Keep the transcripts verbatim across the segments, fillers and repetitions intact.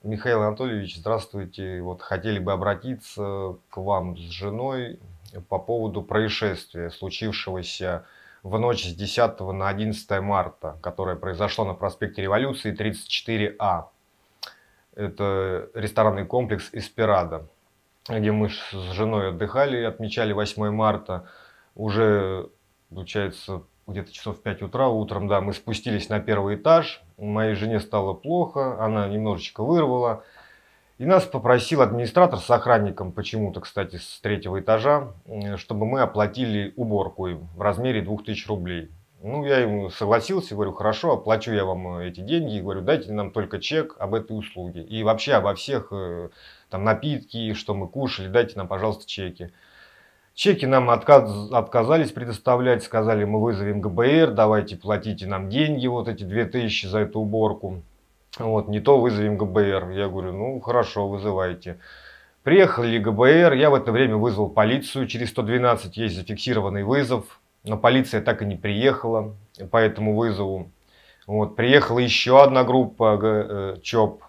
Михаил Анатольевич, здравствуйте. Вот хотели бы обратиться к вам с женой по поводу происшествия, случившегося в ночь с десятого на одиннадцатое марта, которое произошло на проспекте Революции тридцать четыре А. Это ресторанный комплекс «Эспирадо», где мы с женой отдыхали и отмечали восьмое марта. Уже, получается, где-то часов в пять утра утром, да, мы спустились на первый этаж. Моей жене стало плохо, она немножечко вырвала. И нас попросил администратор с охранником, почему-то, кстати, с третьего этажа, чтобы мы оплатили уборку им в размере двух тысяч рублей. Ну, я ему согласился, говорю, хорошо, оплачу я вам эти деньги. Говорю, дайте нам только чек об этой услуге. И вообще обо всех там напитки, что мы кушали, дайте нам, пожалуйста, чеки. Чеки нам отказ, отказались предоставлять, сказали, мы вызовем ГБР, давайте платите нам деньги, вот эти две тысячи за эту уборку. Вот, не то вызовем ГБР. Я говорю, ну хорошо, вызывайте. Приехали ГБР, я в это время вызвал полицию, через сто двенадцать есть зафиксированный вызов, но полиция так и не приехала по этому вызову. Вот, приехала еще одна группа э, ЧОП,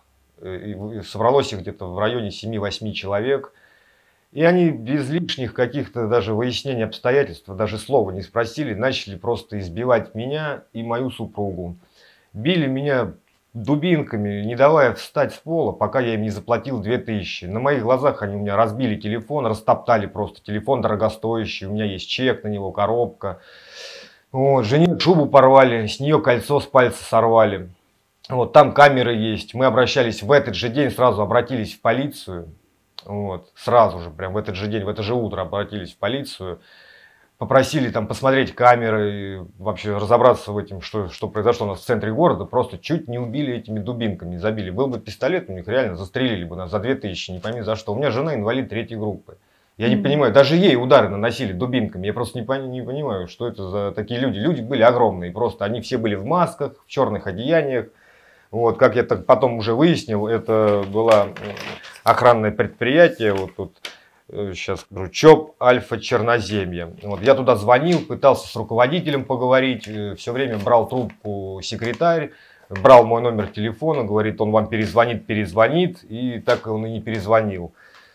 э, собралось их где-то в районе семи-восьми человек. И они без лишних каких-то даже выяснений обстоятельств, даже слова не спросили, начали просто избивать меня и мою супругу. Били меня дубинками, не давая встать с пола, пока я им не заплатил две тысячи. На моих глазах они у меня разбили телефон, растоптали просто телефон дорогостоящий, у меня есть чек на него, коробка. Вот, жене шубу порвали, с нее кольцо с пальца сорвали. Вот, там камеры есть. Мы обращались в этот же день, сразу обратились в полицию. Вот, сразу же, прям в этот же день, в это же утро обратились в полицию. Попросили там посмотреть камеры, и вообще разобраться в этом, что, что произошло у нас в центре города. Просто чуть не убили этими дубинками, забили. Был бы пистолет, у них реально застрелили бы нас за две тысячи, не пойми за что. У меня жена инвалид третьей группы. Я не понимаю, даже ей удары наносили дубинками. Я просто не, пони, не понимаю, что это за такие люди. Люди были огромные, просто они все были в масках, в черных одеяниях. Вот, как я так потом уже выяснил, это было охранное предприятие, вот тут, сейчас скажу, ЧОП Альфа Черноземье. Вот, я туда звонил, пытался с руководителем поговорить, все время брал трубку секретарь, брал мой номер телефона, говорит, он вам перезвонит, перезвонит, и так он и не перезвонил.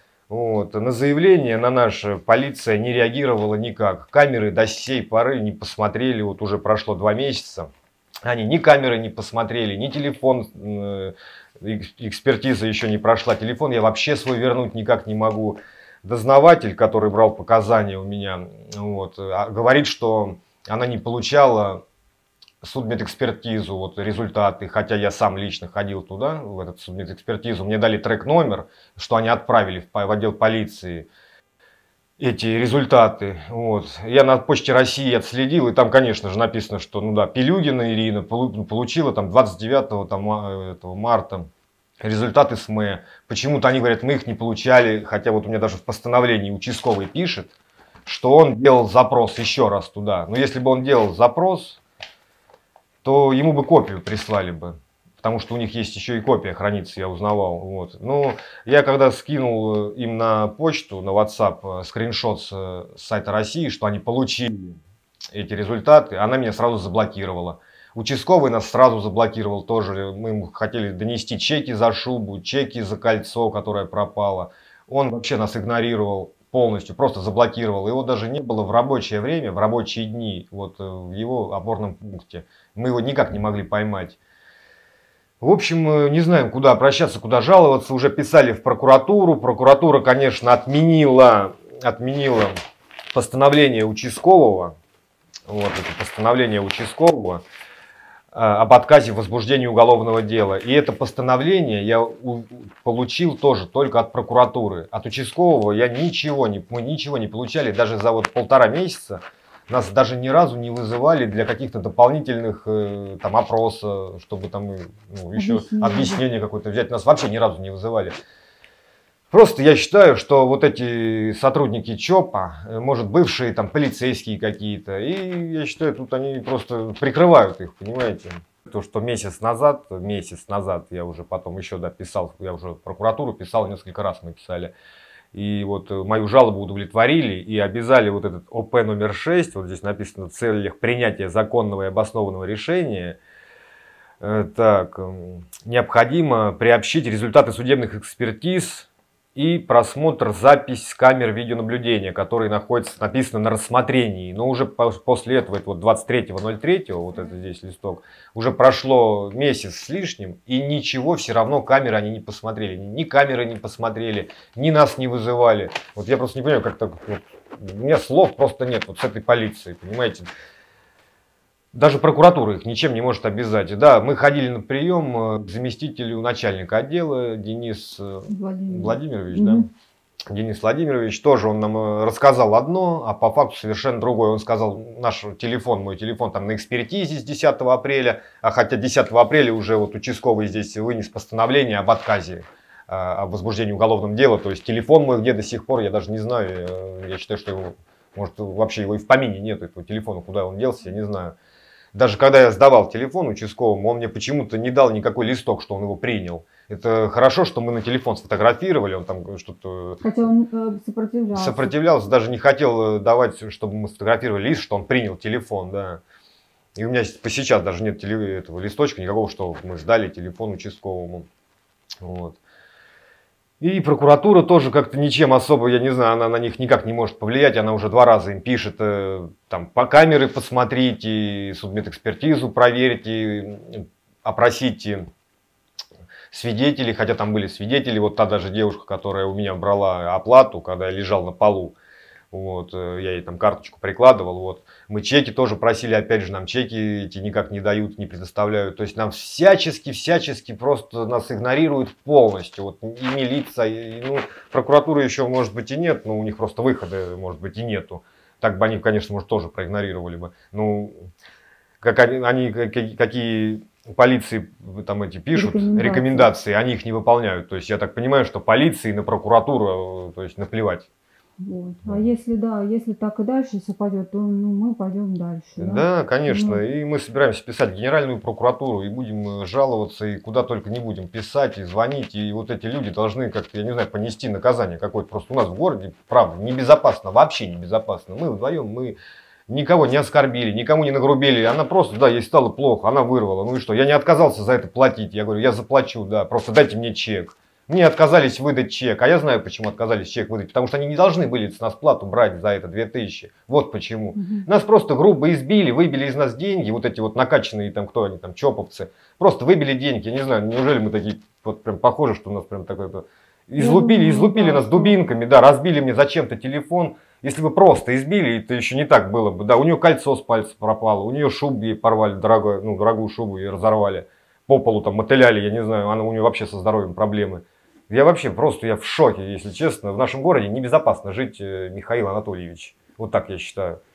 Вот. На заявление на наше полиция не реагировала никак. Камеры до сей поры не посмотрели, вот уже прошло два месяца. Они ни камеры не посмотрели, ни телефон, э, экспертиза еще не прошла. Телефон я вообще свой вернуть никак не могу. Дознаватель, который брал показания у меня, вот, говорит, что она не получала судмедэкспертизу, вот, результаты. Хотя я сам лично ходил туда, в этот судмедэкспертизу. Мне дали трек-номер, что они отправили в, в отдел полиции. Эти результаты. Вот. Я на Почте России отследил, и там, конечно же, написано, что, ну да, Пилюгина Ирина получила там двадцать девятого там, этого марта результаты СМЭ. Почему-то они говорят, мы их не получали, хотя вот у меня даже в постановлении участковый пишет, что он делал запрос еще раз туда. Но если бы он делал запрос, то ему бы копию прислали бы. Потому что у них есть еще и копия хранится, я узнавал. Вот. Ну, я когда скинул им на почту, на WhatsApp, скриншот с сайта России, что они получили эти результаты, она меня сразу заблокировала. Участковый нас сразу заблокировал тоже. Мы ему хотели донести чеки за шубу, чеки за кольцо, которое пропало. Он вообще нас игнорировал полностью, просто заблокировал. Его даже не было в рабочее время, в рабочие дни, вот в его опорном пункте. Мы его никак не могли поймать. В общем, не знаем, куда обращаться, куда жаловаться. Уже писали в прокуратуру. Прокуратура, конечно, отменила, отменила постановление участкового. Вот это постановление участкового об отказе в возбуждении уголовного дела. И это постановление я у, получил тоже только от прокуратуры. От участкового я ничего не, мы ничего не получали. Даже за вот полтора месяца нас даже ни разу не вызывали для каких-то дополнительных э, там опросов, чтобы там ну, еще объяснение, объяснение какое-то взять. Нас вообще ни разу не вызывали. Просто я считаю, что вот эти сотрудники ЧОПа, может, бывшие там полицейские какие-то, и я считаю, тут они просто прикрывают их, понимаете. То, что месяц назад, месяц назад я уже потом еще дописал, я уже в прокуратуру писал, несколько раз мы писали. И вот мою жалобу удовлетворили и обязали вот этот О П номер шесть, вот здесь написано в целях принятия законного и обоснованного решения, Э, Так, м, необходимо приобщить результаты судебных экспертиз и просмотр запись с камер видеонаблюдения, которые находятся, написано на рассмотрении. Но уже пос- после этого, это вот двадцать третьего ноль третьего, вот это здесь листок, уже прошло месяц с лишним, и ничего все равно камеры они не посмотрели. Ни камеры не посмотрели, ни нас не вызывали. Вот я просто не понимаю, как так, вот, у меня слов просто нет вот с этой полицией, понимаете. Даже прокуратура их ничем не может обязать. Да, мы ходили на прием э, к заместителю начальника отдела Денис э, Владимир. Владимирович, Мгм. да. Денис Владимирович тоже он нам э, рассказал одно, а по факту совершенно другое. Он сказал, наш телефон, мой телефон там на экспертизе с десятого апреля, а хотя десятого апреля уже вот участковый здесь вынес постановление об отказе, э, о возбуждении уголовного дела. То есть телефон мой где до сих пор, я даже не знаю. э, Я считаю, что его, может, вообще его и в помине нет, этого телефона, куда он делся, я не знаю. Даже когда я сдавал телефон участковому, он мне почему-то не дал никакой листок, что он его принял. Это хорошо, что мы на телефон сфотографировали, он там что-то Хотя он э, сопротивлялся. сопротивлялся, даже не хотел э, давать, чтобы мы сфотографировали лист, что он принял телефон, да. И у меня по сейчас даже нет теле- этого листочка никакого, что мы сдали телефон участковому. Вот. И прокуратура тоже как-то ничем особо, я не знаю, она на них никак не может повлиять. Она уже два раза им пишет, э, там, по камеры посмотрите, судмедэкспертизу проверьте, опросите свидетелей, хотя там были свидетели. Вот та даже девушка, которая у меня брала оплату, когда я лежал на полу. Вот, э, я ей там карточку прикладывал, вот. Мы чеки тоже просили, опять же, нам чеки эти никак не дают, не предоставляют. То есть нам всячески, всячески просто нас игнорируют полностью. Вот и милиция, и, ну, прокуратуры еще, может быть, и нет, но у них просто выхода, может быть, и нету. Так бы они, конечно, может, тоже проигнорировали бы. Ну, как они, они какие, какие полиции там эти пишут, Рекомендации. рекомендации, они их не выполняют. То есть я так понимаю, что полиции на прокуратуру, то есть наплевать. Вот. А если да, если так и дальше совпадет, то ну, мы пойдем дальше. Да, Да, конечно. Ну. И мы собираемся писать в Генеральную прокуратуру и будем э, жаловаться, и куда только не будем писать, и звонить. И вот эти люди должны как-то, я не знаю, понести наказание какое-то. Просто у нас в городе, правда, небезопасно, вообще небезопасно. Мы вдвоем, мы никого не оскорбили, никому не нагрубили. Она просто, да, ей стало плохо, она вырвала. Ну и что, я не отказался за это платить. Я говорю, я заплачу, да, просто дайте мне чек. Мне отказались выдать чек, а я знаю, почему отказались чек выдать, потому что они не должны были с нас плату брать за это две тысячи. Вот почему. Угу. Нас просто грубо избили, выбили из нас деньги, вот эти вот накачанные там, кто они там, чоповцы, просто выбили деньги, я не знаю, неужели мы такие, вот прям похоже, что у нас прям такое-то, излупили, думаю, излупили да, нас что- дубинками, да, разбили мне зачем-то телефон. Если бы просто избили, это еще не так было бы, да, у нее кольцо с пальца пропало, у нее шубу ей порвали, дорогую, ну, дорогую шубу ей разорвали, по полу там мотыляли, я не знаю, она, у нее вообще со здоровьем проблемы. Я вообще просто, я в шоке, если честно. В нашем городе небезопасно жить, э, Михаил Анатольевич. Вот так я считаю.